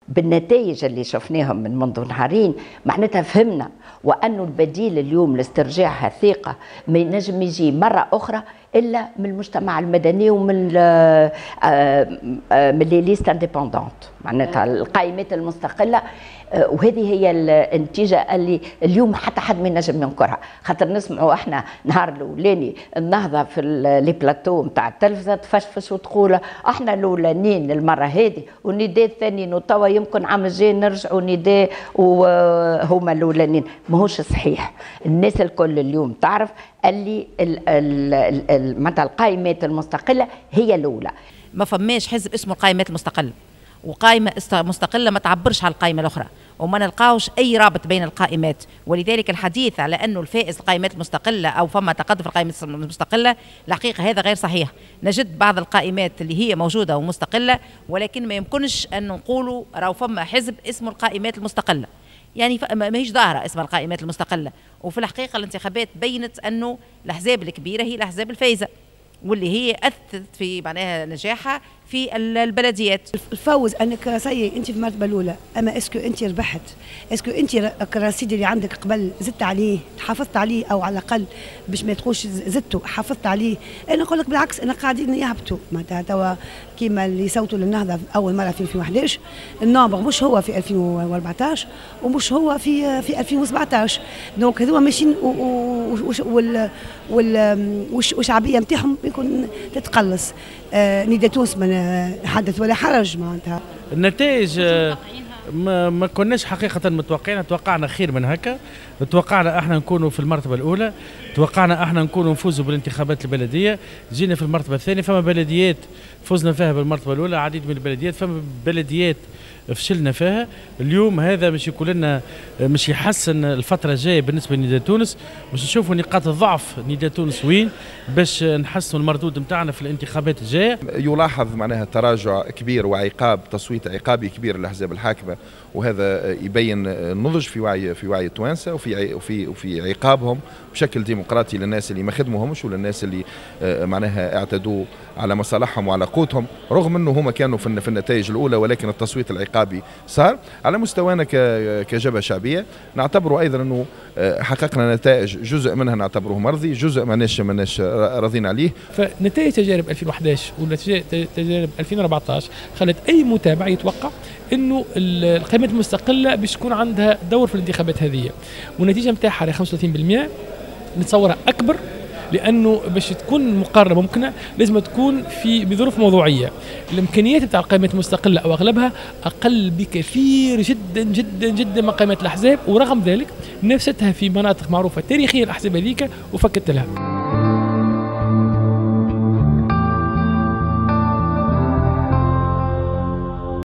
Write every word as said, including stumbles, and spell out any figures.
بالنتائج اللي شفناهم من منذ نهارين معناتها فهمنا، وأنه البديل اليوم لاسترجاع الثقة ما ينجم يجي مرة أخرى إلا من المجتمع المدني ومن من لي ليست انديبوندونت، معناتها القائمات المستقلة. وهذه هي النتيجة اللي اليوم حتى حد ما ينجم ينكرها، خاطر نسمعوا احنا نهار الاولاني النهضة في لي بلاتو نتاع التلفزة تفشفش وتقول احنا الاولانيين المرة هذه والنداء الثانيين وتوا يمكن عام الجاي نرجعوا نداء وهما الاولانيين. ماهوش صحيح، الناس الكل اليوم تعرف اللي معناتها القائمات المستقلة هي الأولى. ما فماش حزب اسمه القائمات المستقلة، وقائمة مستقلة ما تعبرش على القائمة الأخرى، وما نلقاوش أي رابط بين القائمات. ولذلك الحديث على أنه الفائز القائمات المستقلة أو فما تقدم في القائمات المستقلة الحقيقة هذا غير صحيح. نجد بعض القائمات اللي هي موجودة ومستقلة، ولكن ما يمكنش أن نقولوا راهو فما حزب اسمه القائمات المستقلة، يعني ماهيش ظاهرة اسمها القائمات المستقلة. وفي الحقيقة الانتخابات بينت أنه الأحزاب الكبيرة هي الأحزاب الفايزة، واللي هي أثبتت في معناها نجاحها في البلديات. الفوز انك سي انت في المرتبه الاولى، اما اسكو انت ربحت؟ اسكو انت الرصيد اللي عندك قبل زدت عليه، حافظت عليه، او على الاقل باش ما تقولش زدته حافظت عليه؟ انا نقول لك بالعكس، انا قاعدين يهبطوا معناتها توا كيما اللي صوتوا للنهضه اول مره في ألفين وأحد عشر، النومبر مش هو في ألفين وأربعطاش ومش هو في في ألفين وسبعطاش، دونك هذوما ماشيين وال والشعبيه نتاعهم يكون تتقلص. آه نداء تونس من حدث ولا حرج معناتها. النتائج ما, ما كناش حقيقة متوقعين، توقعنا خير من هكا، توقعنا احنا نكونوا في المرتبة الأولى، توقعنا احنا نكونوا نفوزوا بالانتخابات البلدية، جينا في المرتبة الثانية. فما بلديات فزنا فيها بالمرتبة الأولى، عديد من البلديات، فما بلديات فشلنا فيها. اليوم هذا مش يقول لنا مش يحسن الفترة الجاية بالنسبة لنداء تونس، مش نشوفوا نقاط الضعف نداء تونس وين باش نحسنوا المردود نتاعنا في الانتخابات الجاية. يلاحظ معناها تراجع كبير وعقاب تصويت عقابي كبير للأحزاب الحاكمة، وهذا يبين النضج في وعي في وعي التوانسة وفي وفي وفي عقابهم بشكل ديمقراطي للناس اللي ما خدموهمش وللناس اللي معناها اعتدوا على مصالحهم وعلى قوتهم، رغم انه هما كانوا في النتائج الاولى، ولكن التصويت العقابي صار. على مستوانا كجبهه شعبيه نعتبره ايضا انه حققنا نتائج، جزء منها نعتبره مرضي، جزء ماناش ماناش راضين عليه. فنتائج تجارب ألفين وأحد عشر وتجارب ألفين وأربعطاش خلت اي متابع يتوقع انه القائمات المستقله باش تكون عندها دور في الانتخابات هذه، والنتيجه نتاعها خمسة وثلاثين بالمئة نتصورها اكبر، لانه باش تكون مقارنه ممكنه لازم تكون في بظروف موضوعيه. الامكانيات نتاع القائمات المستقله او اغلبها اقل بكثير جدا جدا جدا من قائمات الاحزاب، ورغم ذلك نفستها في مناطق معروفه تاريخيا الاحزاب هذيك وفكت لها.